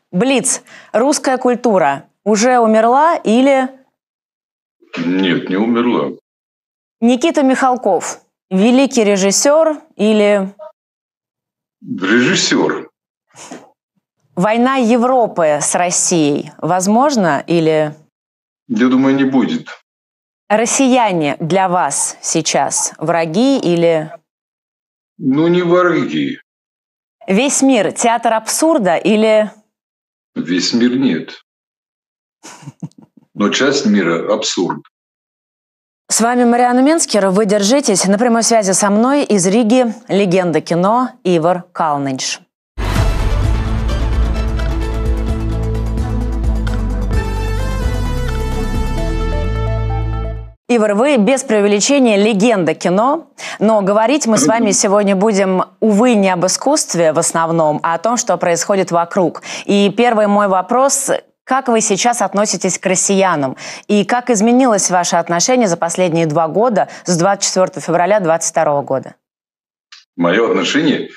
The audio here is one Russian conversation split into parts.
Блиц. Русская культура уже умерла или... Нет, не умерла. Никита Михалков. Великий режиссер или... Режиссер. Война Европы с Россией возможно или... Я думаю, не будет. Россияне для вас сейчас враги или... Ну, не враги. Весь мир театр абсурда или... Весь мир нет. Но часть мира абсурд. С вами Марианна Менскер. Вы держитесь. На прямой связи со мной из Риги легенда кино Ивар Калнинш. Ивар, вы без преувеличения легенда кино, но говорить мы с вами сегодня будем, увы, не об искусстве в основном, а о том, что происходит вокруг. И первый мой вопрос: как вы сейчас относитесь к россиянам? И как изменилось ваше отношение за последние 2 года, с 24 февраля 2022 года? Мое отношение?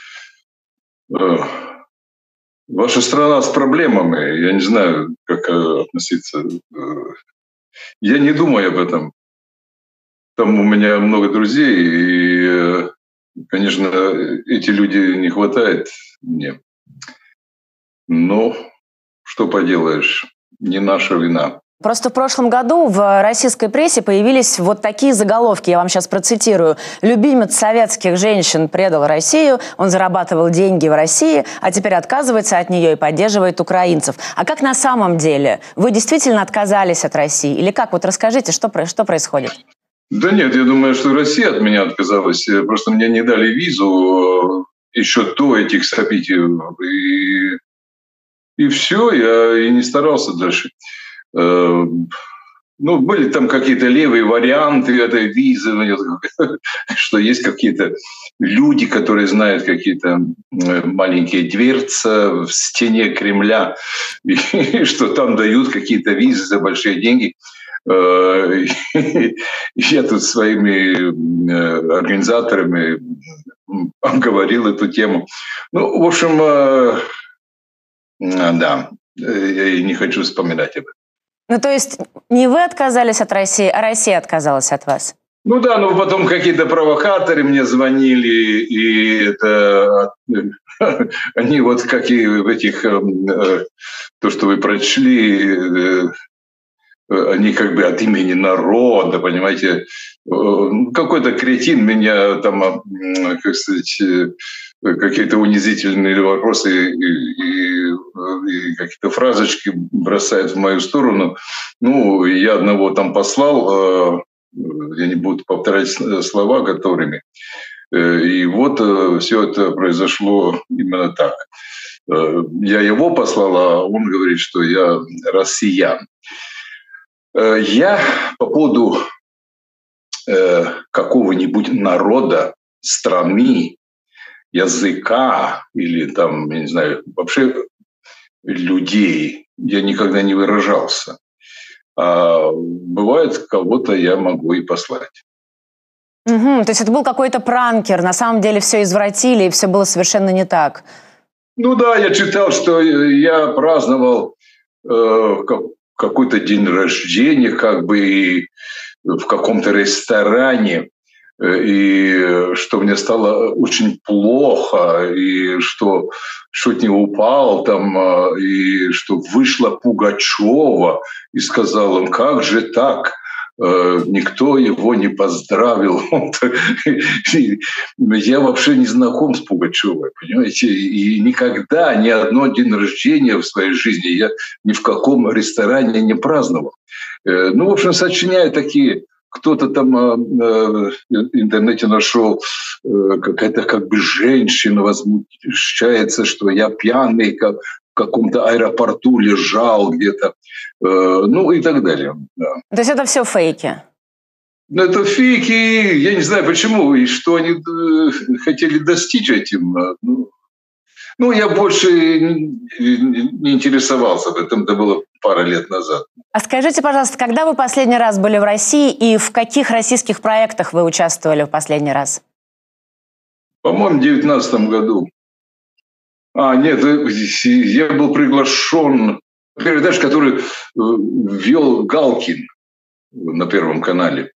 Ваша страна с проблемами. Я не знаю, как относиться. Я не думаю об этом. Там у меня много друзей, и, конечно, эти люди не хватает мне. Но что поделаешь, не наша вина. Просто в прошлом году в российской прессе появились вот такие заголовки, я вам сейчас процитирую. «Любимец советских женщин предал Россию, он зарабатывал деньги в России, а теперь отказывается от нее и поддерживает украинцев». А как на самом деле? Вы действительно отказались от России? Или как? Вот расскажите, что происходит? Да нет, я думаю, что Россия от меня отказалась. Просто мне не дали визу еще до этих событий. И все, я и не старался дальше. Ну, были там какие-то левые варианты этой визы, что есть какие-то люди, которые знают какие-то маленькие дверцы в стене Кремля, и что там дают какие-то визы за большие деньги. Я тут своими организаторами обговорил эту тему. Ну, в общем, да, я не хочу вспоминать об этом. Ну, то есть не вы отказались от России, а Россия отказалась от вас? Ну да, но потом какие-то провокаторы мне звонили, и это они вот как и в этих, то, что вы прочли, они как бы от имени народа, понимаете. Какой-то кретин меня там, как сказать, какие-то унизительные вопросы и какие-то фразочки бросает в мою сторону. Ну, я одного там послал, я не буду повторять слова которыми. И вот все это произошло именно так. Я его послал, а он говорит, что я россиян. Я по поводу какого-нибудь народа, страны, языка или там, я не знаю, вообще людей я никогда не выражался. А бывает, кого-то я могу и послать. Угу, то есть это был какой-то пранкер, на самом деле все извратили, и все было совершенно не так. Ну да, я читал, что я праздновал какой-то день рождения, как бы в каком-то ресторане, и что мне стало очень плохо, и что чуть не упал там, и что вышла Пугачева и сказала им: как же так? Никто его не поздравил. Я вообще не знаком с Пугачевой, понимаете? И никогда ни одно день рождения в своей жизни я ни в каком ресторане не праздновал. Ну, в общем, сочиняю такие... Кто-то там в интернете нашел, какая-то как бы женщина возмущается, что я пьяный, как в каком-то аэропорту лежал где-то, ну и так далее. Да. То есть это все фейки? Ну, это фейки, я не знаю почему, и что они хотели достичь этим. Ну, я больше не интересовался об этом, это было пару лет назад. А скажите, пожалуйста, когда вы последний раз были в России и в каких российских проектах вы участвовали в последний раз? По-моему, в 2019 году. Нет, я был приглашен на передачу, которую вел Галкин на Первом канале.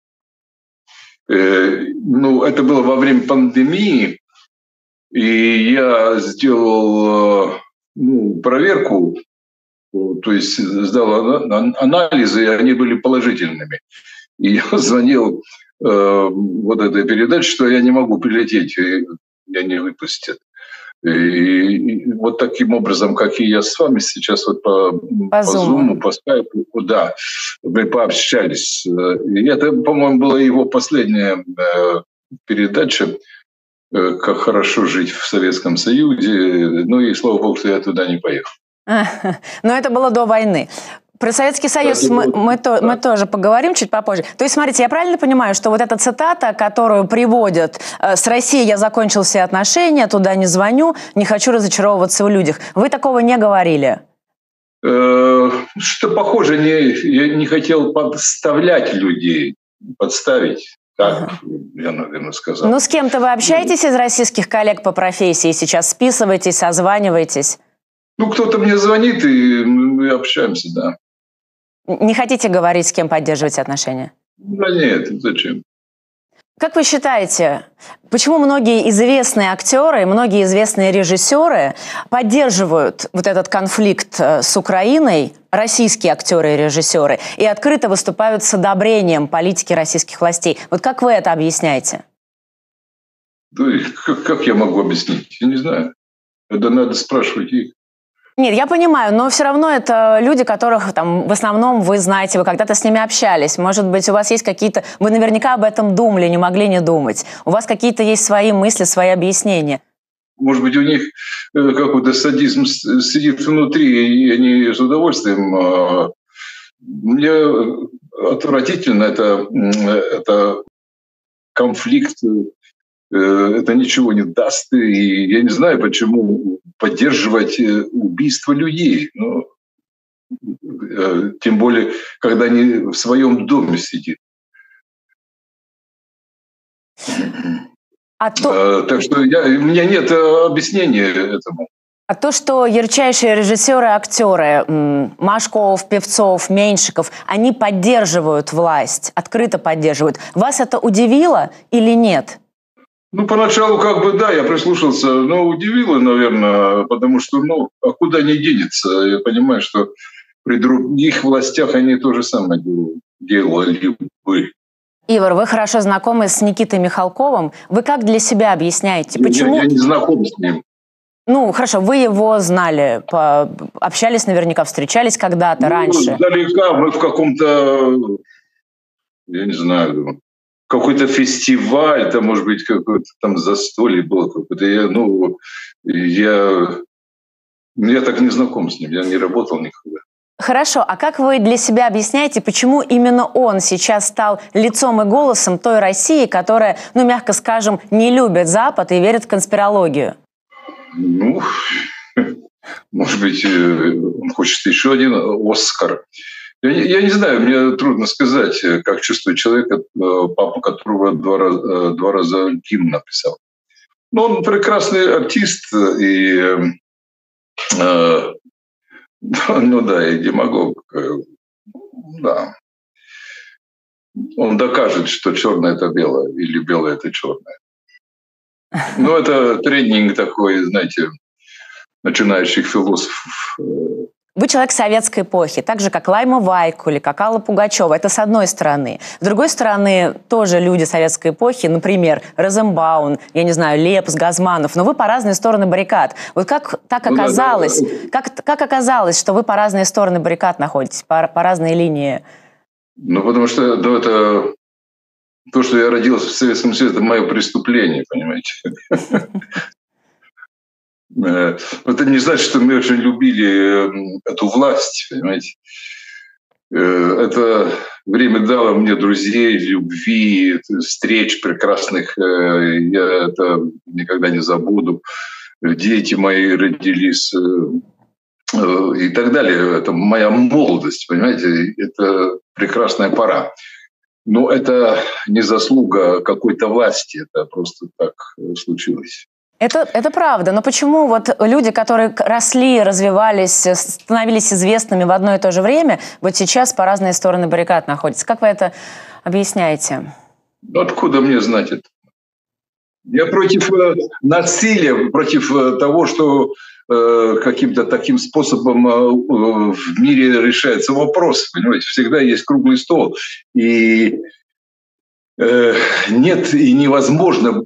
Это было во время пандемии, и я сделал проверку, то есть сдал анализы, и они были положительными. И я звонил этой передаче, что я не могу прилететь, меня не выпустят. И вот таким образом, как и я с вами сейчас по Zoom, по скайпу, да, мы пообщались. И это, по-моему, была его последняя передача «Как хорошо жить в Советском Союзе». И слава богу, что я туда не поехал. Но это было до войны. Про Советский Союз мы тоже поговорим чуть попозже. То есть, смотрите, я правильно понимаю, что вот эта цитата, которую приводят «С Россией я закончил все отношения, туда не звоню, не хочу разочаровываться в людях». Вы такого не говорили? Что похоже, я не хотел подставлять людей, подставить. Так, я, наверное, сказал. Ну, с кем-то вы общаетесь из российских коллег по профессии сейчас? Списываетесь, созваниваетесь? Кто-то мне звонит, и мы общаемся, да. Не хотите говорить, с кем поддерживаете отношения? Да нет, зачем? Как вы считаете, почему многие известные актеры, многие известные режиссеры поддерживают вот этот конфликт с Украиной, российские актеры и режиссеры, и открыто выступают с одобрением политики российских властей? Вот как вы это объясняете? Да, как я могу объяснить? Я не знаю. Это надо спрашивать их. Нет, я понимаю, но все равно это люди, которых там в основном вы знаете, вы когда-то с ними общались. Может быть, у вас есть какие-то... Вы наверняка об этом думали, не могли не думать. У вас какие-то есть свои мысли, свои объяснения. Может быть, у них какой-то садизм сидит внутри, и они с удовольствием... Мне отвратительно это конфликт, это ничего не даст. И я не знаю, почему поддерживать убийство людей. Тем более, когда они в своем доме сидят. Так что у меня нет объяснения этому. А то, что ярчайшие режиссеры и актеры, Машков, Певцов, Меньшиков, они поддерживают власть, открыто поддерживают, вас это удивило или нет? Поначалу да, я прислушался, но удивило, наверное, потому что, а куда не денется? Я понимаю, что при других властях они то же самое делали бы. Ивар, вы хорошо знакомы с Никитой Михалковым. Вы как для себя объясняете, почему... Я не знаком с ним. Хорошо, вы его знали, общались наверняка, встречались когда-то раньше. Далеко, мы в каком-то, я не знаю, какой-то фестиваль, там, может быть, какое-то там застолье было какое-то. Я так не знаком с ним, я не работал никогда. Хорошо, а как вы для себя объясняете, почему именно он сейчас стал лицом и голосом той России, которая, мягко скажем, не любит Запад и верит в конспирологию? Может быть, он хочет еще один «Оскар». Я не знаю, мне трудно сказать, как чувствует человек, папа которого два раза гимн написал. Он прекрасный артист и и демагог. Да. Он докажет, что черное – это белое, или белое – это черное. Это тренинг такой, знаете, начинающих философов. Вы человек советской эпохи, так же, как Лайма Вайкуле, как Алла Пугачева. Это с одной стороны. С другой стороны, тоже люди советской эпохи, например, Розенбаум, я не знаю, Лепс, Газманов, но вы по разные стороны баррикад. Вот как так оказалось, как оказалось, что вы по разные стороны баррикад находитесь, по разные линии? Потому что это то, что я родился в Советском Союзе, это мое преступление, понимаете? Это не значит, что мы очень любили эту власть, понимаете. Это время дало мне друзей, любви, встреч прекрасных. Я это никогда не забуду. Дети мои родились и так далее. Это моя молодость, понимаете. Это прекрасная пора. Но это не заслуга какой-то власти. Это просто так случилось. Это правда, но почему вот люди, которые росли, развивались, становились известными в одно и то же время, вот сейчас по разные стороны баррикад находятся? Как вы это объясняете? Откуда мне знать это? Я против насилия, против того, что каким-то таким способом в мире решается вопрос. Понимаете, всегда есть круглый стол. И нет и невозможно,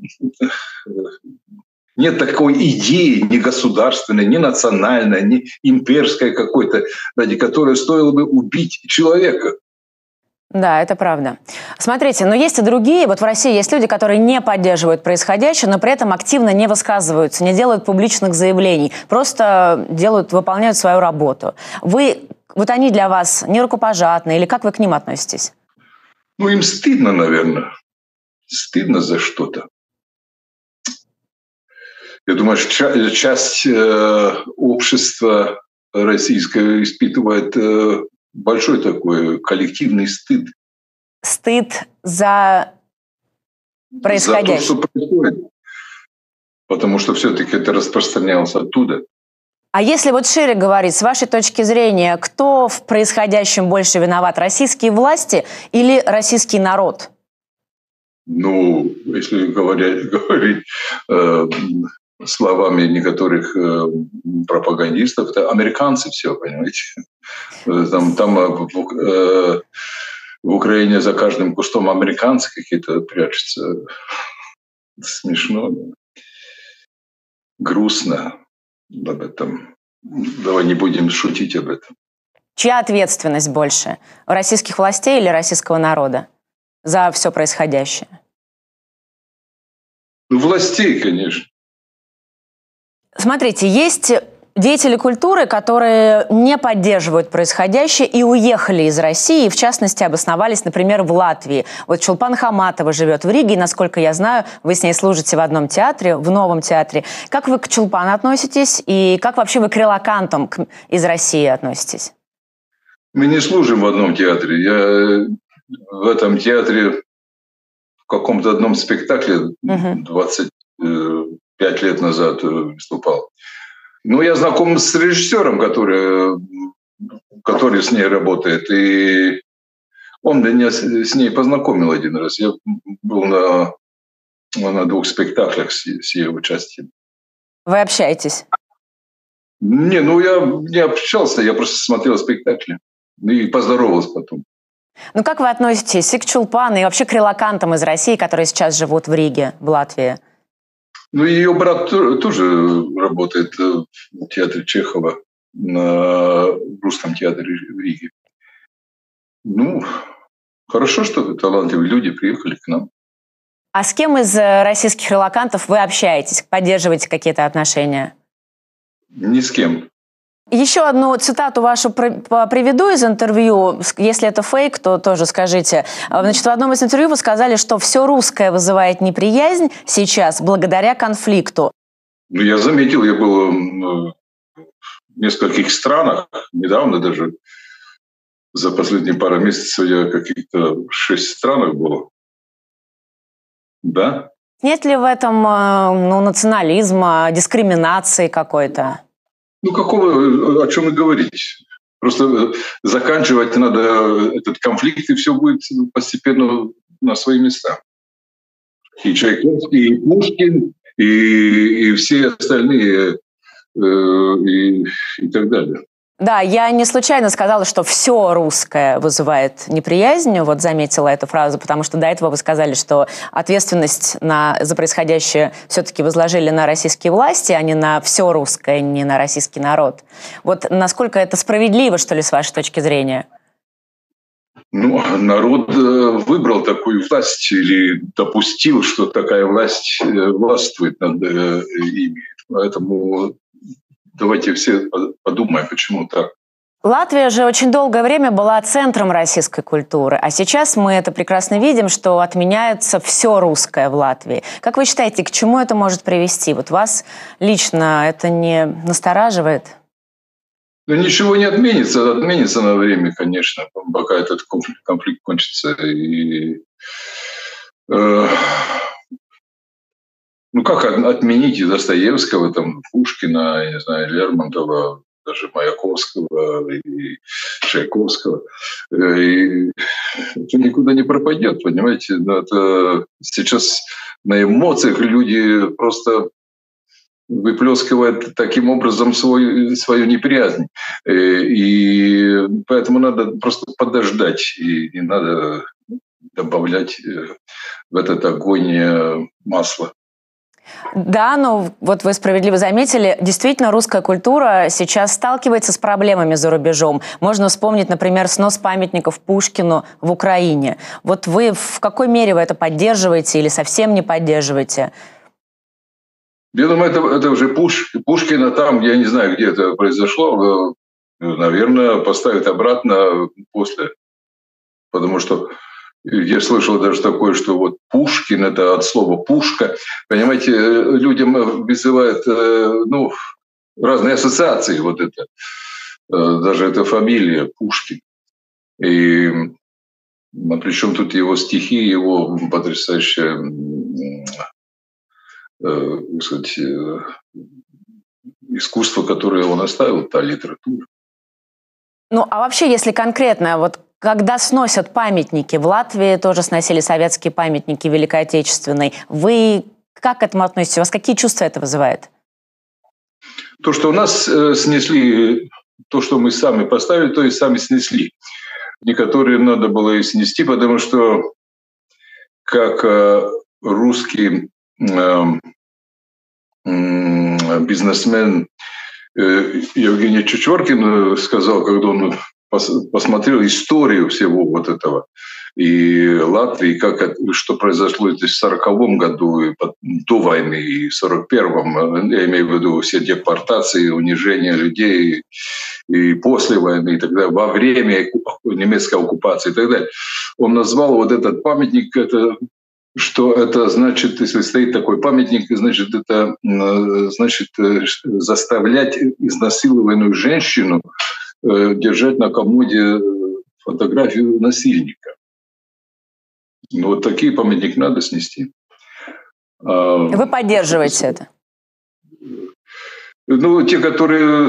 нет такой идеи ни государственной, ни национальной, ни имперской какой-то, ради которой стоило бы убить человека. Да, это правда. Смотрите, но есть и другие. Вот в России есть люди, которые не поддерживают происходящее, но при этом активно не высказываются, не делают публичных заявлений, просто выполняют свою работу. Вот они для вас не рукопожатны, или как вы к ним относитесь? Ну, им стыдно, наверное. Стыдно за что-то. Я думаю, что часть общества российского испытывает большой такой коллективный стыд. Стыд за происходящее. За то, что происходит. Потому что все-таки это распространялось оттуда. А если вот шире говорить, с вашей точки зрения, кто в происходящем больше виноват? Российские власти или российский народ? Ну, если говорить словами некоторых пропагандистов, это американцы все, понимаете. Там в Украине за каждым кустом американцы какие-то прячутся. Смешно, грустно об этом. Давай не будем шутить об этом. Чья ответственность больше? У российских властей или российского народа за все происходящее? Властей, конечно. Смотрите, есть деятели культуры, которые не поддерживают происходящее и уехали из России, и в частности обосновались, например, в Латвии. Вот Чулпан Хаматова живет в Риге, и, насколько я знаю, вы с ней служите в одном театре, в Новом театре. Как вы к Чулпан относитесь и как вообще вы к релокантам из России относитесь? Мы не служим в одном театре. Я в этом театре в каком-то одном спектакле 25 лет назад выступал. Ну, я знаком с режиссером, который с ней работает, и он меня с ней познакомил один раз. Я был на 2 спектаклях с ее участием. Вы общаетесь? Не, ну я не общался, я просто смотрел спектакли и поздоровался потом. Ну, как вы относитесь и к Чулпан, и вообще к релокантам из России, которые сейчас живут в Риге, в Латвии? Ну, ее брат тоже работает в театре Чехова, в Русском театре в Риге. Ну, хорошо, что талантливые люди приехали к нам. А с кем из российских релокантов вы общаетесь, поддерживаете какие-то отношения? Ни с кем. Еще одну цитату вашу приведу из интервью. Если это фейк, то тоже скажите. Значит, в одном из интервью вы сказали, что все русское вызывает неприязнь сейчас благодаря конфликту. Ну, я заметил, я был в нескольких странах, недавно даже, за последние пару месяцев я каких-то 6 странах был. Да? Нет ли в этом национализма, дискриминации какой-то? Ну, о чем и говорить? Просто заканчивать надо этот конфликт, и все будет постепенно на свои места. И Чайковский, и Пушкин, и все остальные, и так далее. Да, я не случайно сказала, что все русское вызывает неприязнь, вот заметила эту фразу, потому что до этого вы сказали, что ответственность за происходящее все-таки возложили на российские власти, а не на все русское, не на российский народ. Вот насколько это справедливо, что ли, с вашей точки зрения? Ну, народ выбрал такую власть или допустил, что такая власть властвует над ими. Поэтому давайте все подумаем, почему так. Латвия же очень долгое время была центром российской культуры, а сейчас мы это прекрасно видим, что отменяется все русское в Латвии. Как вы считаете, к чему это может привести? Вот вас лично это не настораживает? Ну, ничего не отменится. Отменится на время, конечно, пока этот конфликт кончится. И, Ну, как отменить и Достоевского, там, Пушкина, я не знаю, Лермонтова, даже Маяковского и Чайковского. И это никуда не пропадет, понимаете? Но это сейчас на эмоциях люди просто выплескивают таким образом свою неприязнь. И поэтому надо просто подождать, и не надо добавлять в этот огонь масла. Да, но вот вы справедливо заметили, действительно русская культура сейчас сталкивается с проблемами за рубежом. Можно вспомнить, например, снос памятников Пушкину в Украине. Вот вы в какой мере вы это поддерживаете или совсем не поддерживаете? Я думаю, это уже Пушкина там, я не знаю, где это произошло, наверное, поставят обратно после. Потому что я слышал даже такое, что вот Пушкин – это от слова «пушка». Понимаете, людям вызывает разные ассоциации вот это. Даже эта фамилия Пушкин. И причем тут его стихи, его потрясающая, так сказать, искусство, которое он оставил, та литература. Ну, а вообще, если конкретно, вот когда сносят памятники, в Латвии тоже сносили советские памятники Великой Отечественной, вы как к этому относитесь? У вас какие чувства это вызывает? То, что у нас снесли, то, что мы сами поставили, то и сами снесли. Некоторые надо было и снести, потому что как русский бизнесмен Евгений Чичваркин сказал, когда он посмотрел историю всего вот этого и Латвии, что произошло в 1940 году, и до войны, и в 1941, я имею в виду все депортации, унижение людей, и после войны, и так далее, во время немецкой оккупации и так далее. Он назвал вот этот памятник, что это значит, если стоит такой памятник, значит, это значит заставлять изнасилованную женщину держать на комоде фотографию насильника. Ну, вот такие памятники надо снести. Вы поддерживаете это? Ну, те, которые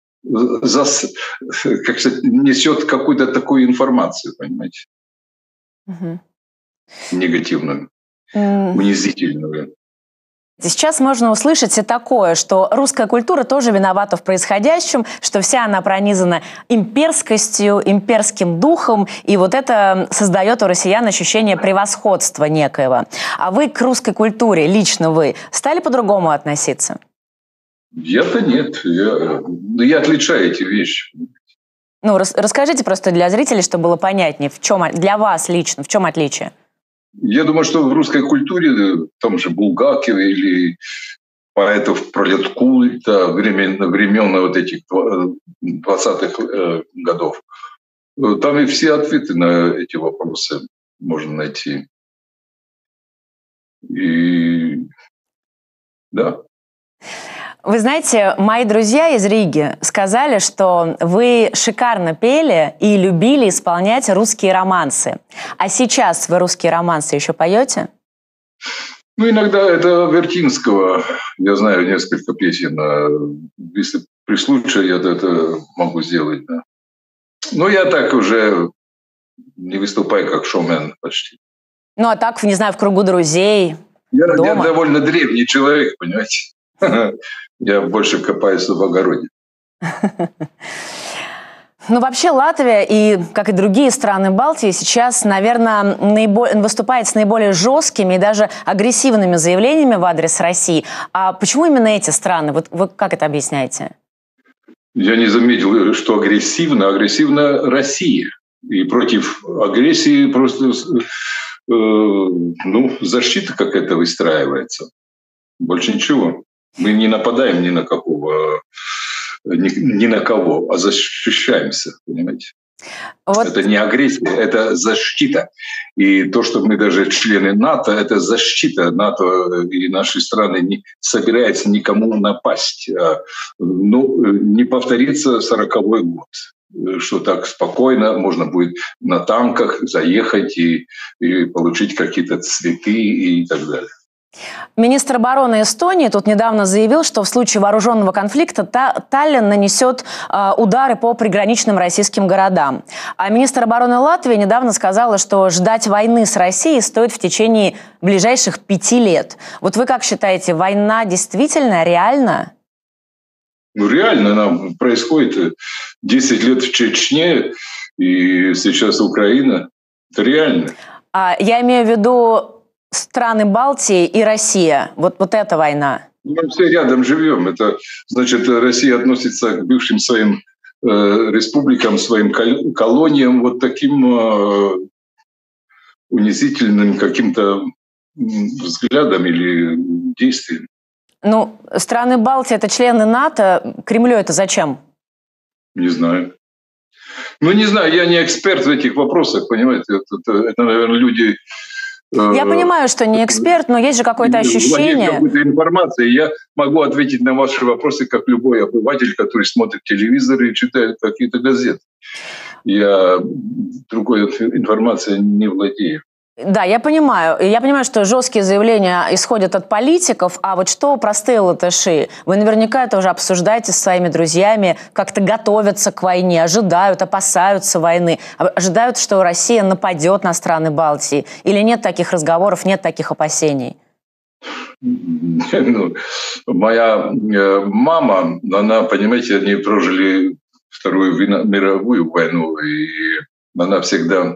как сказать, несет какую-то такую информацию, понимаете? Угу. Негативную, унизительную. Сейчас можно услышать и такое, что русская культура тоже виновата в происходящем, что вся она пронизана имперскостью, имперским духом, и вот это создает у россиян ощущение превосходства некоего. А вы к русской культуре, лично вы, стали по-другому относиться? Я-то нет. Я отличаю эти вещи. Ну, расскажите просто для зрителей, чтобы было понятнее, в чем для вас лично, в чем отличие? Я думаю, что в русской культуре, в том же Булгакове или поэтов пролеткульта времен вот этих 20-х годов, там и все ответы на эти вопросы можно найти. И да. Вы знаете, мои друзья из Риги сказали, что вы шикарно пели и любили исполнять русские романсы. А сейчас вы русские романсы еще поете? Ну, иногда это Вертинского. Я знаю несколько песен. Если при случае, я это могу сделать, да. Но я так уже не выступаю как шоумен почти. Ну, а так, не знаю, в кругу друзей, я дома? Я довольно древний человек, понимаете. Я больше копаюсь в огороде. Ну, вообще Латвия, и, как и другие страны Балтии, сейчас, наверное, выступает с наиболее жесткими и даже агрессивными заявлениями в адрес России. А почему именно эти страны? Вот вы как это объясняете? Я не заметил, что агрессивно. Агрессивна Россия. И против агрессии просто защита какая-то выстраивается. Больше ничего. Мы не нападаем ни на кого, а защищаемся, понимаете? Вот. Это не агрессия, это защита. И то, что мы даже члены НАТО, это защита. НАТО и наши страны не собираются никому напасть. Не повторится 40-й год, что так спокойно можно будет на танках заехать и получить какие-то цветы и так далее. Министр обороны Эстонии тут недавно заявил, что в случае вооруженного конфликта Таллин нанесет удары по приграничным российским городам. А министр обороны Латвии недавно сказала, что ждать войны с Россией стоит в течение ближайших 5 лет. Вот вы как считаете, война действительно реальна? Ну, реально она происходит 10 лет в Чечне и сейчас Украина. Это реально. Я имею в виду страны Балтии и Россия. Вот эта война. Мы все рядом живем. Это значит, Россия относится к бывшим своим республикам, своим колониям вот таким унизительным каким-то взглядом или действием. Ну, страны Балтии – это члены НАТО. Кремлю это зачем? Не знаю. Ну, не знаю, я не эксперт в этих вопросах, понимаете. Это наверное, люди... Я понимаю, что не эксперт, но есть же какое-то ощущение. Какой-то информации. Я могу ответить на ваши вопросы, как любой обыватель, который смотрит телевизор и читает какие-то газеты. Я другой информацией не владею. Да, я понимаю. Я понимаю, что жесткие заявления исходят от политиков, а вот что простые латыши? Вы наверняка это уже обсуждаете со своими друзьями, как-то готовятся к войне, ожидают, опасаются войны, ожидают, что Россия нападет на страны Балтии. Или нет таких разговоров, нет таких опасений? Ну, моя мама, она, понимаете, они прожили Вторую мировую войну, и она всегда...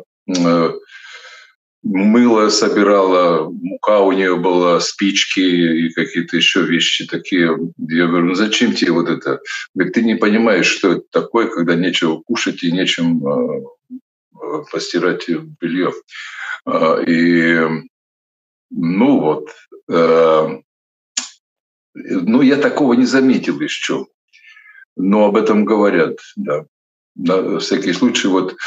мыло собирала, мука у нее была, спички и какие-то еще вещи такие. Я говорю, ну зачем тебе вот это? Говорит, ты не понимаешь, что это такое, когда нечего кушать и нечем постирать белье. И ну вот, ну я такого не заметил еще, но об этом говорят, да. На всякий случай вот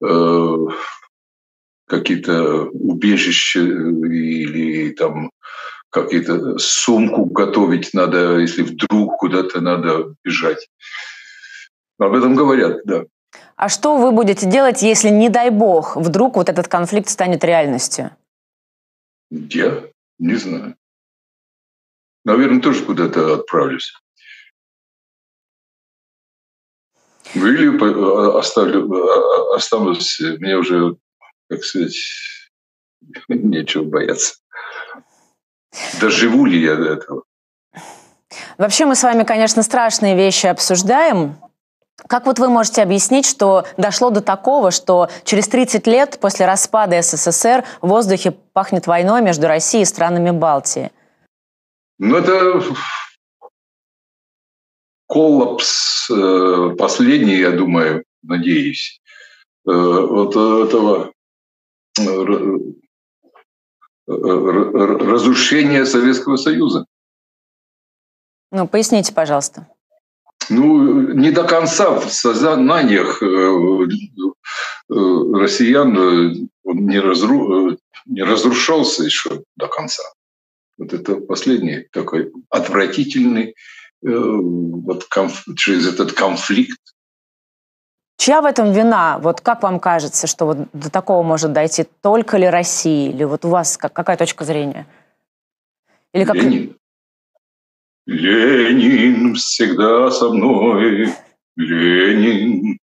какие-то убежища или там какие-то сумку готовить надо, если вдруг куда-то надо бежать. Об этом говорят, да. А что вы будете делать, если, не дай бог, вдруг вот этот конфликт станет реальностью? Я не знаю. Наверное, тоже куда-то отправлюсь. Или останусь, мне уже, как сказать, нечего бояться. Доживу ли я до этого? Вообще мы с вами, конечно, страшные вещи обсуждаем. Как вот вы можете объяснить, что дошло до такого, что через 30 лет после распада СССР в воздухе пахнет войной между Россией и странами Балтии? Ну, это коллапс последний, я думаю, надеюсь, вот этого разрушения Советского Союза. Ну, поясните, пожалуйста. Ну, не до конца в сознаниях россиян он не разрушался еще до конца. Вот это последний такой отвратительный вот через этот конфликт. Чья в этом вина? Вот как вам кажется, что вот до такого может дойти? Только ли Россия? Или вот у вас какая точка зрения? Или как... Ленин. Ленин всегда со мной. Ленин.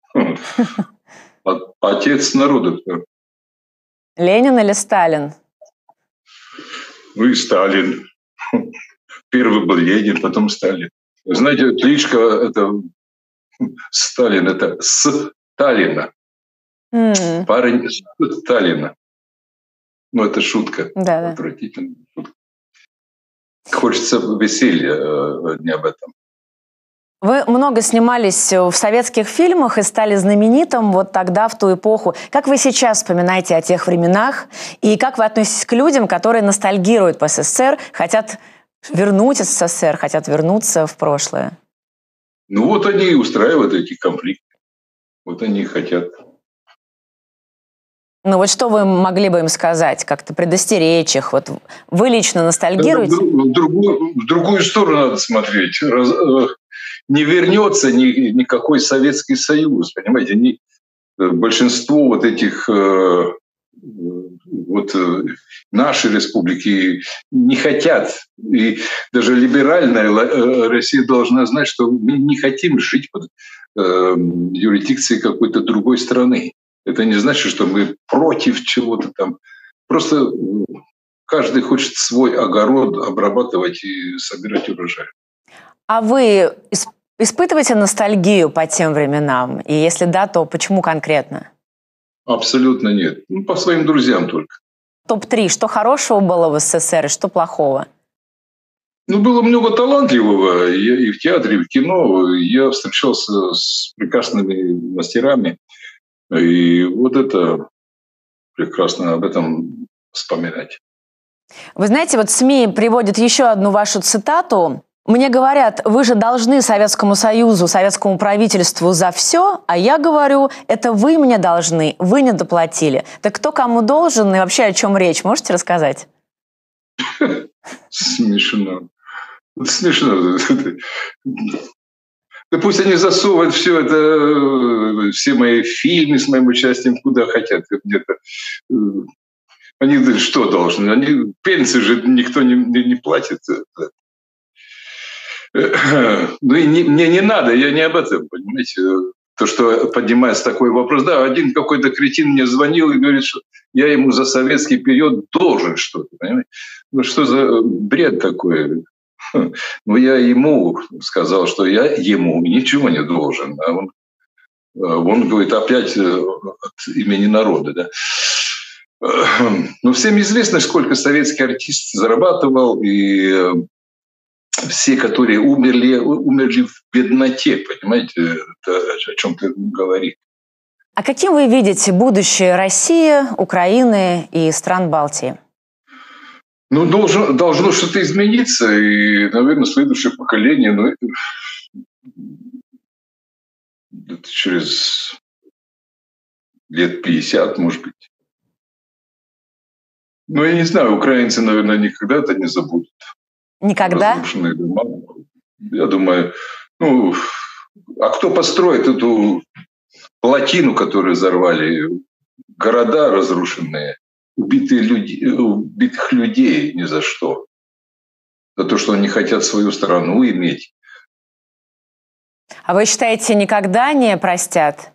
Отец народа. Ленин или Сталин? Ну и Сталин. Первый был Ленин, потом Сталин. Знаете, кличка это Сталин, это Сталина. Парень Сталина. Ну, это шутка. Да. Отвратительная шутка. Хочется веселья, не об этом. Вы много снимались в советских фильмах и стали знаменитым вот тогда, в ту эпоху. Как вы сейчас вспоминаете о тех временах? И как вы относитесь к людям, которые ностальгируют по СССР, хотят вернуть СССР, хотят вернуться в прошлое? Ну вот они и устраивают эти конфликты. Вот они и хотят. Ну вот что вы могли бы им сказать? Как-то предостеречь их? Вот вы лично ностальгируете? В другую сторону надо смотреть. Не вернется никакой Советский Союз, понимаете? Большинство вот этих вот наши республики не хотят. И даже либеральная Россия должна знать, что мы не хотим жить под юрисдикцией какой-то другой страны. Это не значит, что мы против чего-то там. Просто каждый хочет свой огород обрабатывать и собирать урожай. А вы испытываете ностальгию по тем временам? И если да, то почему конкретно? Абсолютно нет. Ну, по своим друзьям только. Топ-3. Что хорошего было в СССР и что плохого? Ну, было много талантливого. И в театре, и в кино. Я встречался с прекрасными мастерами. И вот это прекрасно об этом вспоминать. Вы знаете, вот СМИ приводят еще одну вашу цитату. Мне говорят, вы же должны Советскому Союзу, советскому правительству за все, а я говорю, это вы мне должны, вы не доплатили. Так кто кому должен и вообще о чем речь, можете рассказать? Смешно. Смешно. Да пусть они засовывают все это, все мои фильмы с моим участием куда хотят. Где-то. Они что должны? Они пенсии же никто не платит. Ну и мне не надо, я не об этом, понимаете. То, что поднимается такой вопрос. Да, один какой-то кретин мне звонил и говорит, что я ему за советский период должен что-то, понимаете. Ну что за бред такой? Ну я ему сказал, что я ему ничего не должен. А он говорит опять от имени народа, да. Но всем известно, сколько советский артист зарабатывал, и все, которые умерли в бедноте, понимаете, это о чем-то говорит. А каким вы видите будущее России, Украины и стран Балтии? Ну, должно что-то измениться, и, наверное, следующее поколение, это через лет 50, может быть. Ну, я не знаю, украинцы, наверное, никогда это не забудут. Никогда? Разрушенные дома. Я думаю, а кто построит эту плотину, которую взорвали? Города разрушенные, убитых людей ни за что. За то, что они хотят свою страну иметь. А вы считаете, никогда не простят?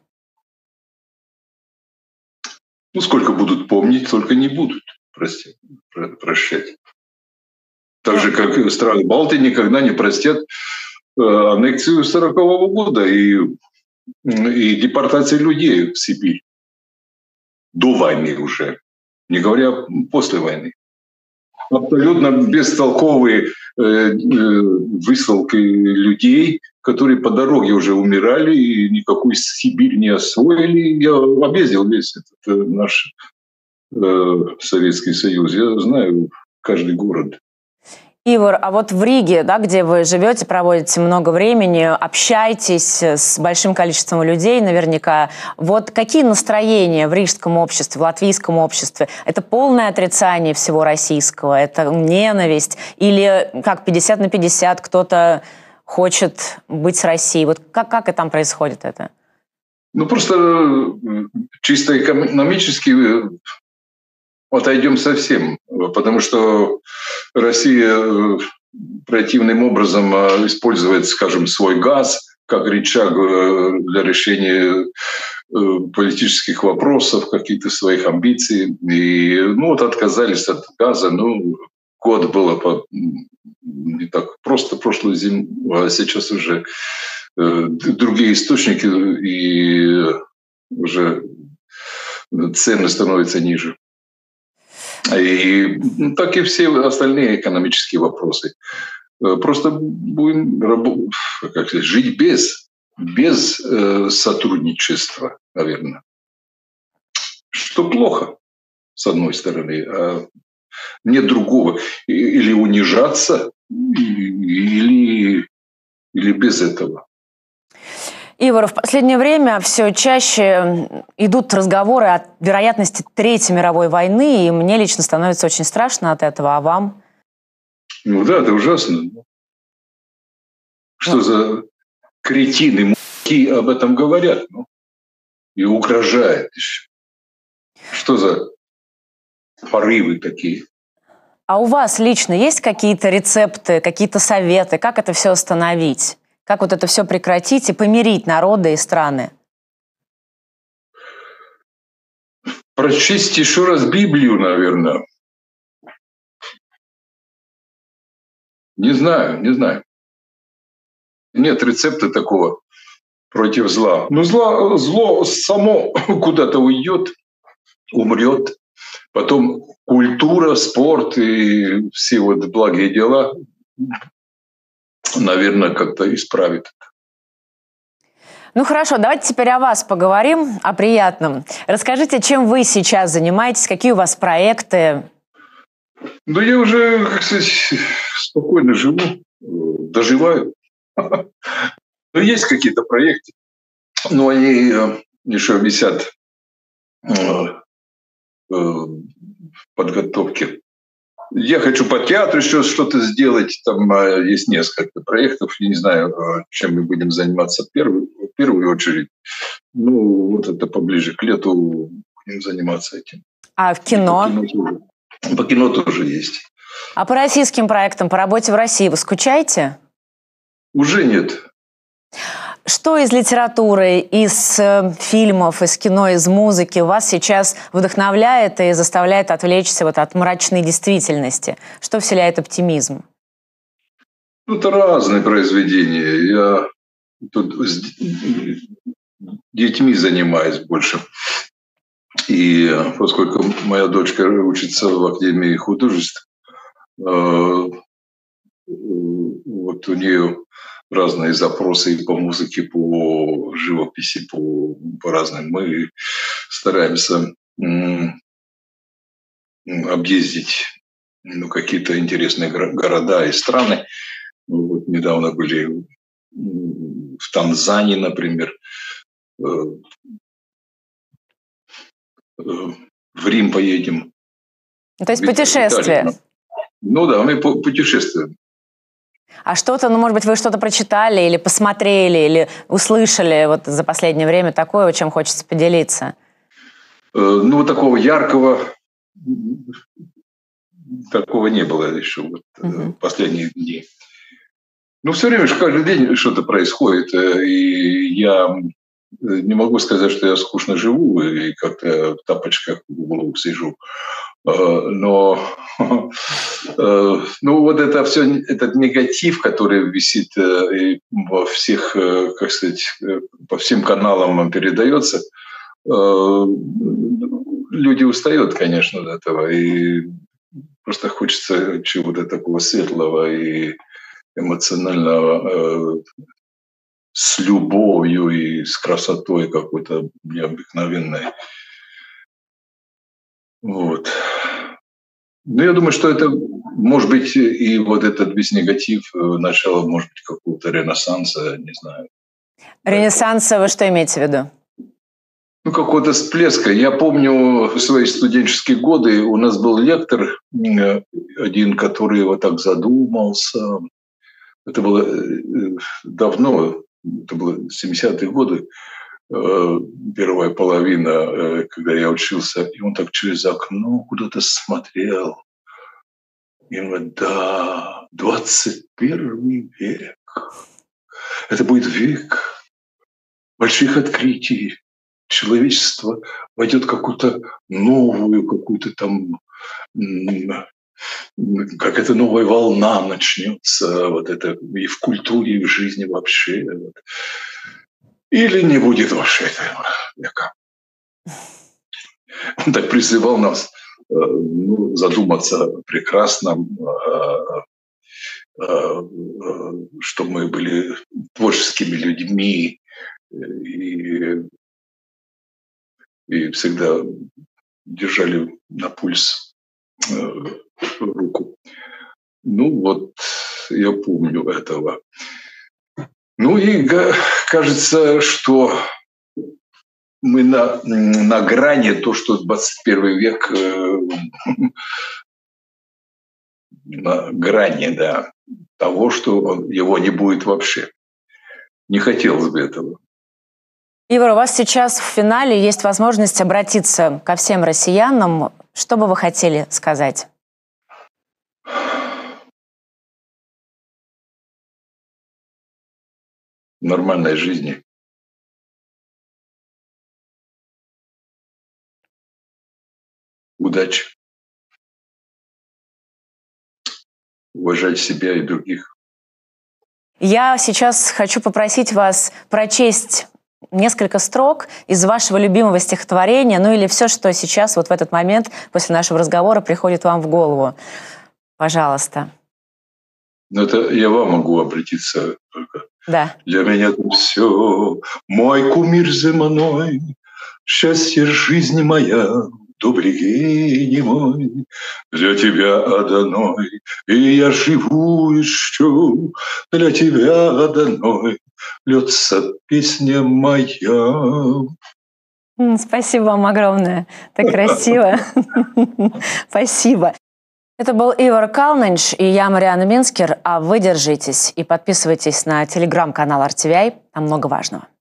Ну, сколько будут помнить, столько не будут прощать. Так же, как и страны Балтии никогда не простят аннексию 1940 года и депортации людей в Сибирь. До войны уже, не говоря после войны. Абсолютно бестолковые высылки людей, которые по дороге уже умирали и никакую Сибирь не освоили. Я объездил весь этот наш Советский Союз. Я знаю каждый город. Ивар, а вот в Риге, да, где вы живете, проводите много времени, общаетесь с большим количеством людей наверняка. Вот какие настроения в рижском обществе, в латвийском обществе? Это полное отрицание всего российского? Это ненависть? Или как 50/50 кто-то хочет быть с Россией? Вот как и там происходит это? Ну, просто чисто экономически отойдем совсем, потому что Россия противным образом использует, скажем, свой газ как рычаг для решения политических вопросов, каких-то своих амбиций. И отказались от газа. Год было не так просто прошлую зиму, а сейчас уже другие источники, и уже цены становятся ниже. И так и все остальные экономические вопросы. Просто будем жить без сотрудничества, наверное. Что плохо, с одной стороны, а нет другого. Или унижаться, или без этого. Ивар, в последнее время все чаще идут разговоры о вероятности Третьей мировой войны, и мне лично становится очень страшно от этого, а вам? Ну да, это ужасно. Что за кретины, муки об этом говорят? И угрожают еще. Что за порывы такие. А у вас лично есть какие-то рецепты, какие-то советы, как это все остановить? Как вот это все прекратить и помирить народы и страны? Прочесть еще раз Библию, наверное. Не знаю, не знаю. Нет рецепта такого против зла. Но зло само куда-то уйдет, умрет. Потом культура, спорт и все вот благие дела, наверное, как-то исправит. Ну хорошо, давайте теперь о вас поговорим, о приятном. Расскажите, чем вы сейчас занимаетесь, какие у вас проекты? Да я уже, как сказать, спокойно живу, доживаю. Но есть какие-то проекты, но они еще висят в подготовке. Я хочу по театру еще что-то сделать. Там есть несколько проектов. Я не знаю, чем мы будем заниматься в первую очередь. Ну, вот это поближе к лету будем заниматься этим. А в кино? По кино тоже есть. А по российским проектам, по работе в России вы скучаете? Уже нет. Что из литературы, из фильмов, из кино, из музыки вас сейчас вдохновляет и заставляет отвлечься вот от мрачной действительности? Что вселяет оптимизм? Это разные произведения. Я тут с детьми занимаюсь больше. И поскольку моя дочка учится в Академии художеств, вот у нее разные запросы и по музыке, по живописи, по разным. Мы стараемся объездить какие-то интересные города и страны. Вот недавно были в Танзании, например, в Рим поедем. То есть путешествие? Ну да, мы путешествуем. А что-то, ну, может быть, вы что-то прочитали или посмотрели, или услышали вот за последнее время такое, чем хочется поделиться? Ну, такого яркого такого не было еще в последние дни. Ну, все время, каждый день что-то происходит, и я не могу сказать, что я скучно живу и как-то в тапочках в углу сижу. Но ну, вот это все, этот негатив, который висит во всех, как сказать, по всем каналам передается, люди устают, конечно, от этого. И просто хочется чего-то такого светлого и эмоционального, с любовью и с красотой какой-то необыкновенной. Вот. Ну, я думаю, что это, может быть, и вот этот весь негатив, начало, может быть, какого-то ренессанса, не знаю. Ренессанса вы что имеете в виду? Ну, какого-то всплеска. Я помню в свои студенческие годы у нас был лектор один, который вот так задумался. Это было давно, это было 70-е годы, первая половина, когда я учился, и он так через окно куда-то смотрел. И он говорит, да, 21 век. Это будет век больших открытий. Человечество войдет в какую-то новую, какую-то там, какая-то новая волна начнется, вот это и в культуре, и в жизни вообще. Вот. Или не будет вообще этого века. Он так призывал нас задуматься о прекрасном, что мы были творческими людьми и всегда держали на пульс руку. Ну вот, я помню этого. Ну и кажется, что мы на грани, то, что 21 век, на грани, да, того, что его не будет вообще. Не хотелось бы этого. Ивар, у вас сейчас в финале есть возможность обратиться ко всем россиянам что бы вы хотели сказать? Нормальной жизни. Удачи. Уважать себя и других. Я сейчас хочу попросить вас прочесть несколько строк из вашего любимого стихотворения, ну или все, что сейчас, вот в этот момент, после нашего разговора, приходит вам в голову. Пожалуйста. Но это я вам могу обратиться только. Да. Для меня это все, мой кумир земной, счастье жизни моя, добрый гений мой, для тебя одной, и я живу еще, для тебя одной льется песня моя. Спасибо вам огромное. Так красиво. Спасибо. Это был Ивар Калнинш и я, Марианна Минскер. А вы держитесь и подписывайтесь на телеграм-канал RTVI. Там много важного.